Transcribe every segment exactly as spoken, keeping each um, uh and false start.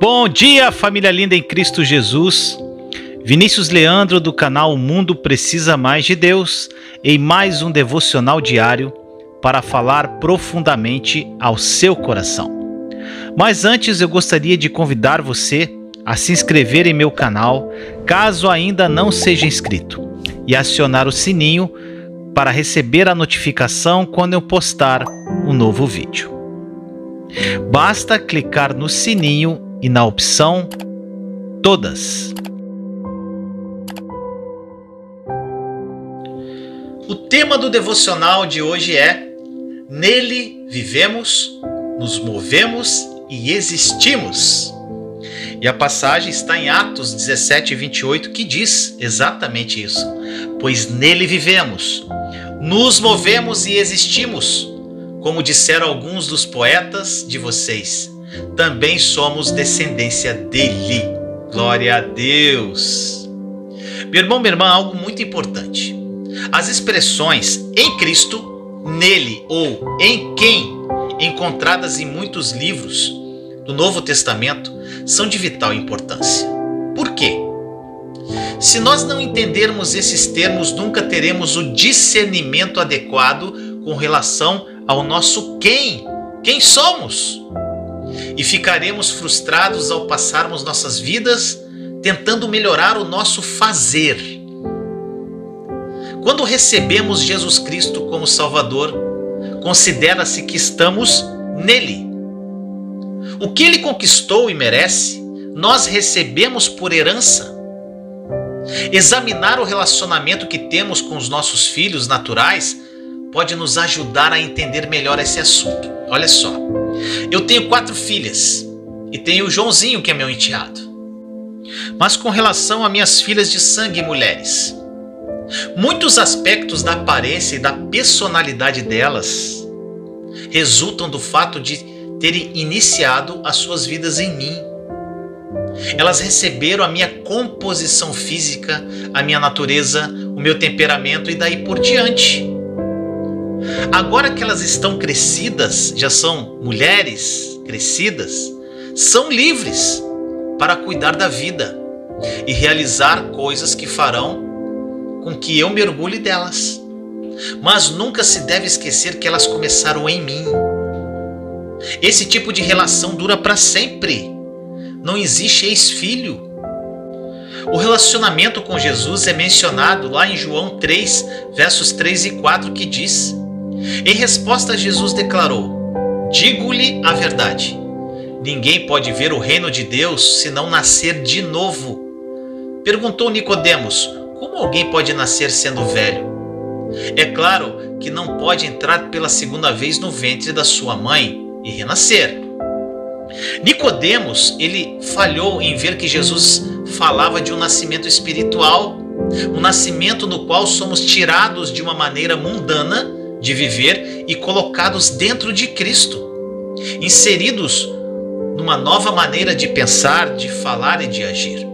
Bom dia, família linda em Cristo Jesus. Vinícius Leandro, do canal O Mundo Precisa Mais de Deus, em mais um devocional diário para falar profundamente ao seu coração. Mas antes eu gostaria de convidar você a se inscrever em meu canal, caso ainda não seja inscrito, e acionar o sininho para receber a notificação quando eu postar um novo vídeo. Basta clicar no sininho e na opção Todas. O tema do devocional de hoje é: Nele vivemos, nos movemos e existimos. E a passagem está em Atos dezessete, vinte e oito, que diz exatamente isso. Pois nele vivemos, nos movemos e existimos. Como disseram alguns dos poetas de vocês, também somos descendência dele. Glória a Deus. Meu irmão, minha irmã, algo muito importante. As expressões em Cristo, nele ou em quem, encontradas em muitos livros do Novo Testamento, são de vital importância. Por quê? Se nós não entendermos esses termos, nunca teremos o discernimento adequado com relação ao nosso quem, quem somos. E ficaremos frustrados ao passarmos nossas vidas tentando melhorar o nosso fazer. Quando recebemos Jesus Cristo como Salvador, considera-se que estamos nele. O que ele conquistou e merece, nós recebemos por herança. Examinar o relacionamento que temos com os nossos filhos naturais pode nos ajudar a entender melhor esse assunto. Olha só, eu tenho quatro filhas e tenho o Joãozinho, que é meu enteado. Mas com relação a minhas filhas de sangue e mulheres, muitos aspectos da aparência e da personalidade delas resultam do fato de terem iniciado as suas vidas em mim. Elas receberam a minha composição física, a minha natureza, o meu temperamento e daí por diante. Agora que elas estão crescidas, já são mulheres crescidas, são livres para cuidar da vida e realizar coisas que farão com que eu mergulhe delas. Mas nunca se deve esquecer que elas começaram em mim. Esse tipo de relação dura para sempre. Não existe ex-filho. O relacionamento com Jesus é mencionado lá em João três, versos três e quatro, que diz: em resposta, Jesus declarou: digo-lhe a verdade, ninguém pode ver o reino de Deus se não nascer de novo. Perguntou Nicodemos: como alguém pode nascer sendo velho? É claro que não pode entrar pela segunda vez no ventre da sua mãe e renascer. Nicodemos, ele falhou em ver que Jesus falava de um nascimento espiritual, um nascimento no qual somos tirados de uma maneira mundana de viver e colocados dentro de Cristo, inseridos numa nova maneira de pensar, de falar e de agir.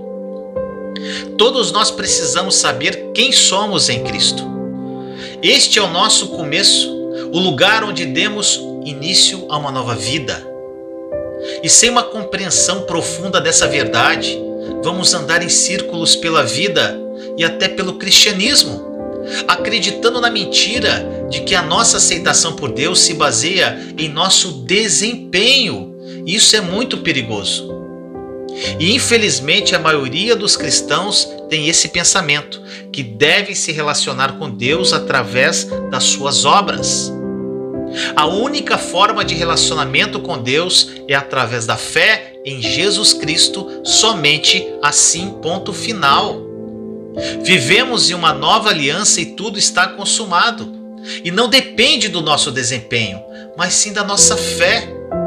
Todos nós precisamos saber quem somos em Cristo. Este é o nosso começo, o lugar onde demos início a uma nova vida. E sem uma compreensão profunda dessa verdade, vamos andar em círculos pela vida e até pelo cristianismo, acreditando na mentira de que a nossa aceitação por Deus se baseia em nosso desempenho. Isso é muito perigoso. E infelizmente a maioria dos cristãos tem esse pensamento, que devem se relacionar com Deus através das suas obras. A única forma de relacionamento com Deus é através da fé em Jesus Cristo, somente assim, ponto final. Vivemos em uma nova aliança e tudo está consumado. E não depende do nosso desempenho, mas sim da nossa fé.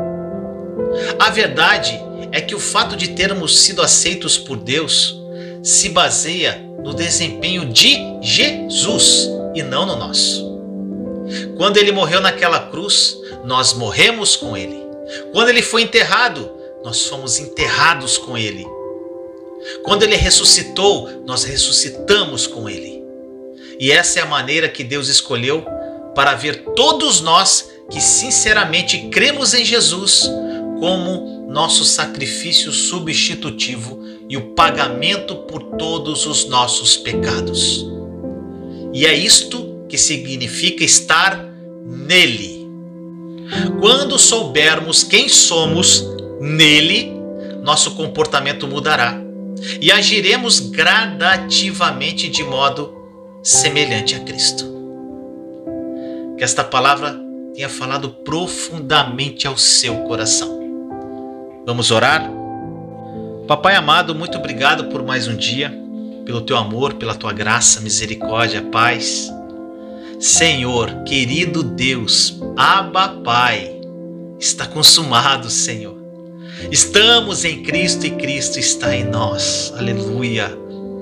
A verdade é que o fato de termos sido aceitos por Deus se baseia no desempenho de Jesus e não no nosso. Quando ele morreu naquela cruz, nós morremos com ele. Quando ele foi enterrado, nós fomos enterrados com ele. Quando ele ressuscitou, nós ressuscitamos com ele. E essa é a maneira que Deus escolheu para ver todos nós que sinceramente cremos em Jesus como nosso sacrifício substitutivo e o pagamento por todos os nossos pecados. E é isto que significa estar nele. Quando soubermos quem somos nele, nosso comportamento mudará e agiremos gradativamente de modo semelhante a Cristo. Que esta palavra tenha falado profundamente ao seu coração. Vamos orar? Papai amado, muito obrigado por mais um dia, pelo teu amor, pela tua graça, misericórdia, paz. Senhor, querido Deus, Abba Pai, está consumado, Senhor. Estamos em Cristo e Cristo está em nós. Aleluia.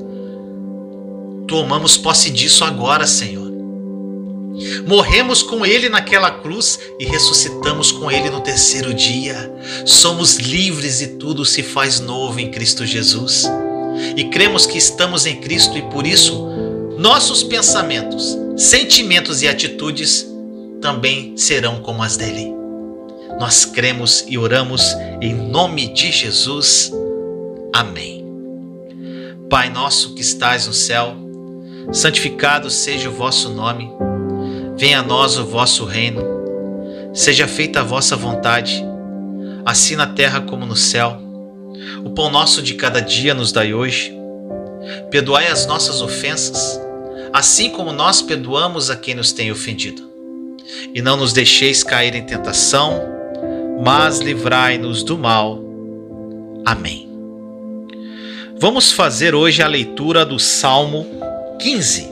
Tomamos posse disso agora, Senhor. Morremos com Ele naquela cruz e ressuscitamos com Ele no terceiro dia. Somos livres e tudo se faz novo em Cristo Jesus. E cremos que estamos em Cristo e por isso nossos pensamentos, sentimentos e atitudes também serão como as dele. Nós cremos e oramos em nome de Jesus. Amém. Pai nosso que estais no céu, santificado seja o vosso nome. Venha a nós o vosso reino. Seja feita a vossa vontade, assim na terra como no céu. O pão nosso de cada dia nos dai hoje. Perdoai as nossas ofensas, assim como nós perdoamos a quem nos tem ofendido. E não nos deixeis cair em tentação, mas livrai-nos do mal. Amém. Vamos fazer hoje a leitura do Salmo quinze.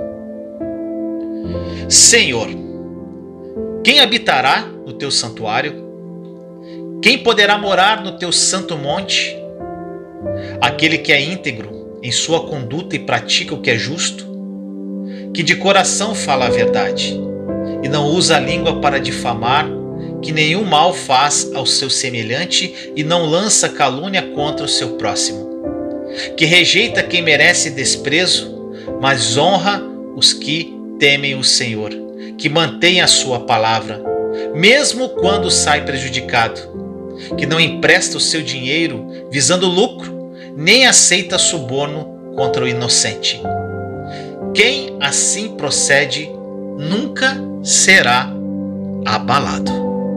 Senhor, quem habitará no teu santuário? Quem poderá morar no teu santo monte? Aquele que é íntegro em sua conduta e pratica o que é justo, que de coração fala a verdade e não usa a língua para difamar, que nenhum mal faz ao seu semelhante e não lança calúnia contra o seu próximo, que rejeita quem merece desprezo, mas honra os que temem o Senhor, que mantém a sua palavra, mesmo quando sai prejudicado, que não empresta o seu dinheiro visando lucro, nem aceita suborno contra o inocente. Quem assim procede nunca será abalado.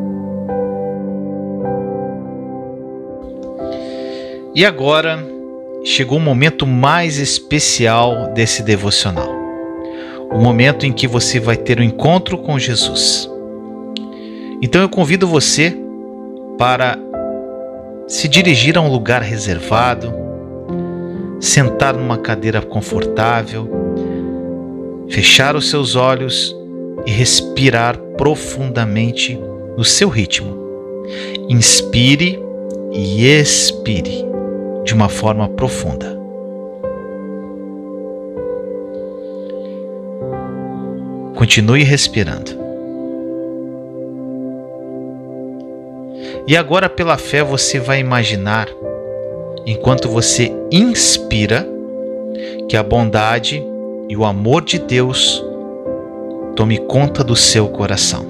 E agora chegou o momento mais especial desse devocional. O momento em que você vai ter um encontro com Jesus. Então eu convido você para se dirigir a um lugar reservado, sentar numa cadeira confortável, fechar os seus olhos e respirar profundamente no seu ritmo. Inspire e expire de uma forma profunda. Continue respirando. E agora, pela fé, você vai imaginar, enquanto você inspira, que a bondade e o amor de Deus tome conta do seu coração.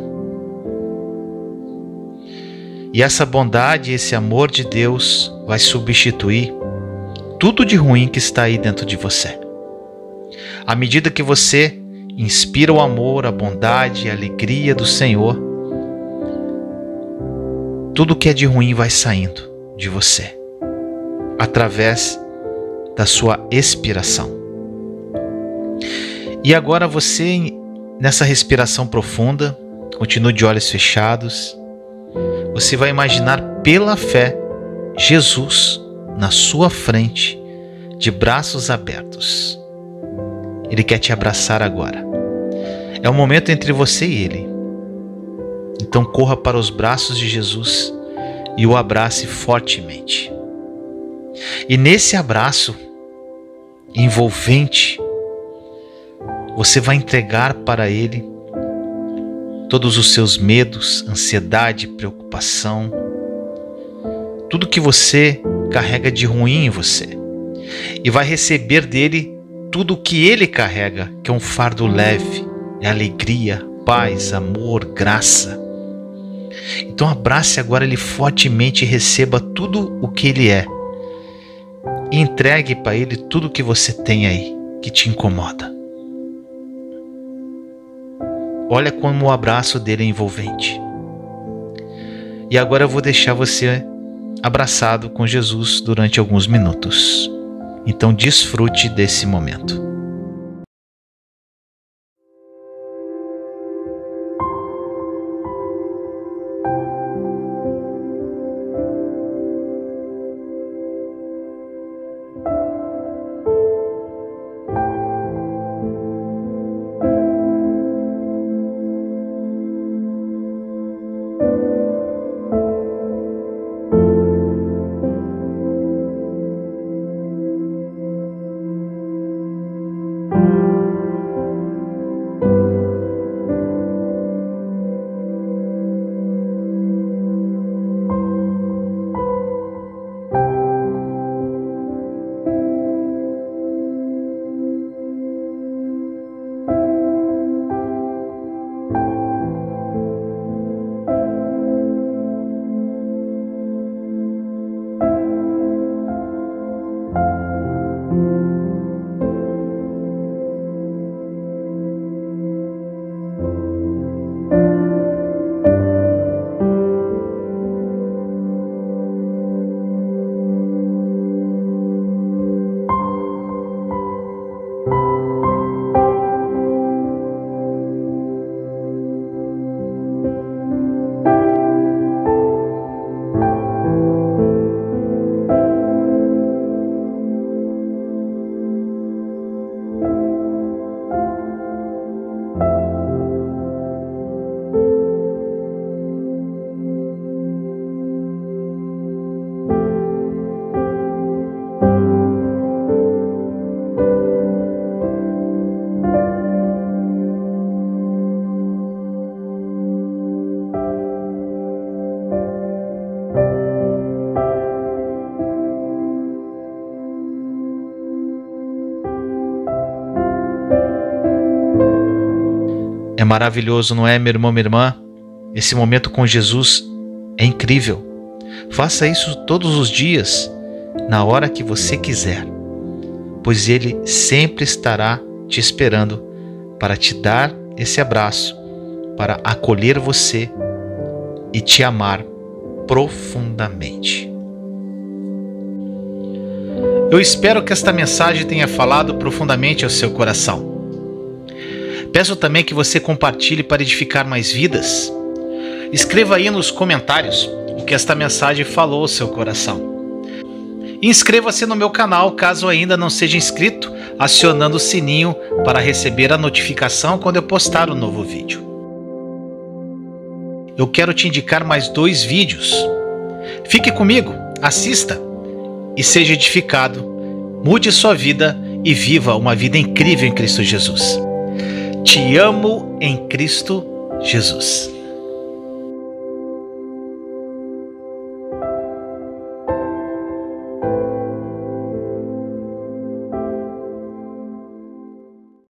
E essa bondade e esse amor de Deus vai substituir tudo de ruim que está aí dentro de você. À medida que você inspira o amor, a bondade e a alegria do Senhor, tudo que é de ruim vai saindo de você, através da sua expiração. E agora você, nessa respiração profunda, continue de olhos fechados, você vai imaginar pela fé Jesus na sua frente, de braços abertos. Ele quer te abraçar agora. É um momento entre você e Ele. Então corra para os braços de Jesus e o abrace fortemente. E nesse abraço envolvente, você vai entregar para Ele todos os seus medos, ansiedade, preocupação, tudo que você carrega de ruim em você. E vai receber dele tudo o que Ele carrega, que é um fardo leve, é alegria, paz, amor, graça. Então abrace agora ele fortemente e receba tudo o que ele é. E entregue para ele tudo o que você tem aí, que te incomoda. Olha como o abraço dele é envolvente. E agora eu vou deixar você abraçado com Jesus durante alguns minutos. Então desfrute desse momento. É maravilhoso, não é, meu irmão, minha irmã? Esse momento com Jesus é incrível. Faça isso todos os dias, na hora que você quiser, pois Ele sempre estará te esperando para te dar esse abraço, para acolher você e te amar profundamente. Eu espero que esta mensagem tenha falado profundamente ao seu coração. Peço também que você compartilhe para edificar mais vidas. Escreva aí nos comentários o que esta mensagem falou ao seu coração. E inscreva-se no meu canal caso ainda não seja inscrito, acionando o sininho para receber a notificação quando eu postar um novo vídeo. Eu quero te indicar mais dois vídeos. Fique comigo, assista e seja edificado. Mude sua vida e viva uma vida incrível em Cristo Jesus. Te amo em Cristo Jesus.